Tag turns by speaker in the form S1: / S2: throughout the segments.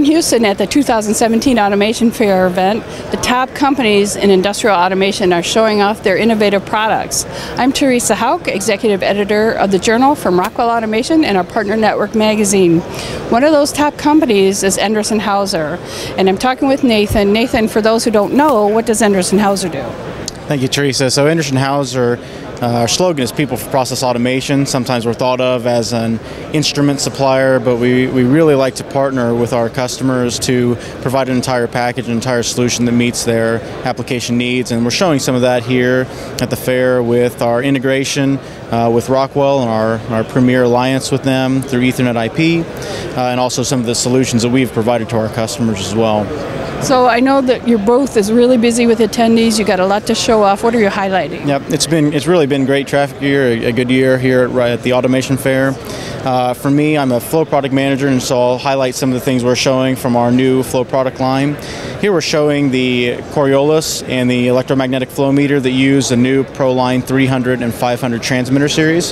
S1: in Houston at the 2017 Automation Fair event. The top companies in industrial automation are showing off their innovative products. I'm Teresa Hauk, Executive Editor of the Journal from Rockwell Automation and our partner network magazine. One of those top companies is Endress+Hauser, and I'm talking with Nathan. Nathan, for those who don't know, what does Endress+Hauser do?
S2: Thank you, Teresa. So Endress+Hauser, our slogan is People for Process Automation. Sometimes we're thought of as an instrument supplier, but we really like to partner with our customers to provide an entire package, an entire solution that meets their application needs. And we're showing some of that here at the fair with our integration with Rockwell and our premier alliance with them through Ethernet IP, and also some of the solutions that we've provided to our customers as well.
S1: So I know that your booth is really busy with attendees. You got a lot to show off. What are you highlighting?
S2: Yep, it's really been great traffic year, a good year here at the Automation Fair. For me, I'm a flow product manager, and so I'll highlight some of the things we're showing from our new flow product line. Here we're showing the Coriolis and the electromagnetic flow meter that use the new Proline 300 and 500 transmitter series.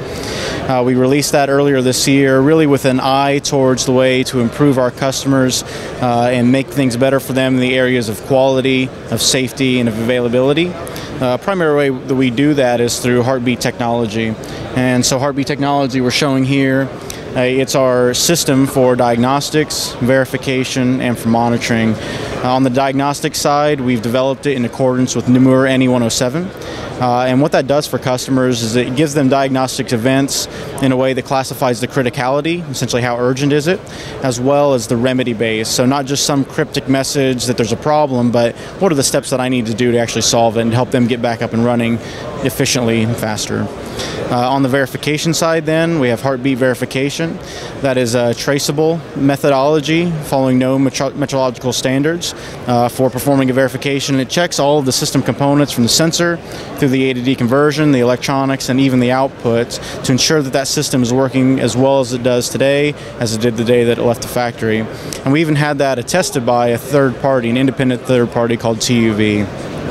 S2: We released that earlier this year, really with an eye towards the way to improve our customers and make things better for them in the areas of quality, of safety, and of availability. Primary way that we do that is through heartbeat technology. And so heartbeat technology we're showing here, it's our system for diagnostics, verification, and for monitoring. On the diagnostic side, we've developed it in accordance with NEMUR NE 107. And what that does for customers is it gives them diagnostics events in a way that classifies the criticality, essentially how urgent is it, as well as the remedy base. So not just some cryptic message that there's a problem, but what are the steps that I need to do to actually solve it and help them get back up and running efficiently and faster. On the verification side then, we have heartbeat verification. That is a traceable methodology following known metrological standards for performing a verification. It checks all of the system components from the sensor through the A to D conversion, the electronics, and even the outputs to ensure that that system is working as well as it does today as it did the day that it left the factory. And we even had that attested by a third party, an independent third party called TUV.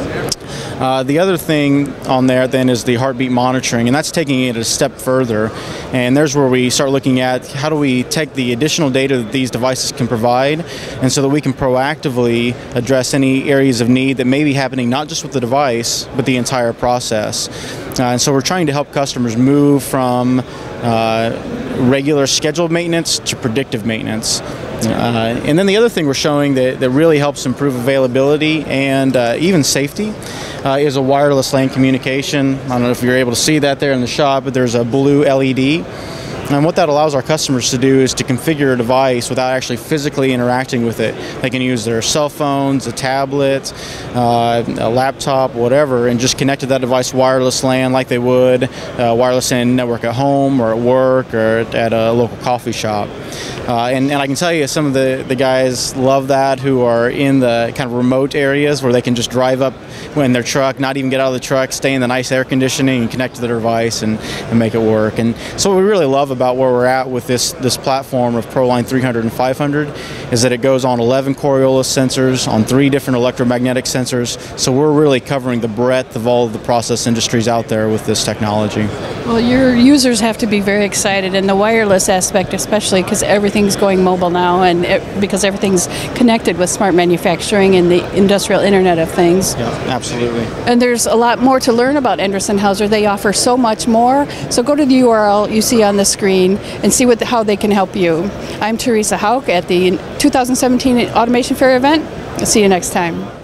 S2: The other thing on there then is the heartbeat monitoring, and that's taking it a step further. And there's where we start looking at how do we take the additional data that these devices can provide, and so that we can proactively address any areas of need that may be happening not just with the device, but the entire process. And so we're trying to help customers move from regular scheduled maintenance to predictive maintenance. And then the other thing we're showing that really helps improve availability and even safety is a wireless LAN communication. I don't know if you're able to see that there in the shop, but there's a blue LED. And what that allows our customers to do is to configure a device without actually physically interacting with it. They can use their cell phones, a tablet, a laptop, whatever, and just connect to that device wireless LAN like they would wireless LAN network at home or at work or at a local coffee shop. And I can tell you some of the guys love that who are in the kind of remote areas where they can just drive up in their truck, not even get out of the truck, stay in the nice air conditioning and connect to their device and make it work. And so what we really love about where we're at with this platform of Proline 300 and 500 is that it goes on 11 Coriolis sensors, on 3 different electromagnetic sensors. So we're really covering the breadth of all of the process industries out there with this technology.
S1: Well, your users have to be very excited, and the wireless aspect especially, because everything's going mobile now, and because everything's connected with smart manufacturing and the industrial Internet of Things.
S2: Yeah, absolutely.
S1: And there's a lot more to learn about Endress+Hauser. They offer so much more. So go to the URL you see on the screen and see how they can help you. I'm Teresa Hauk at the 2017 Automation Fair event. I'll see you next time.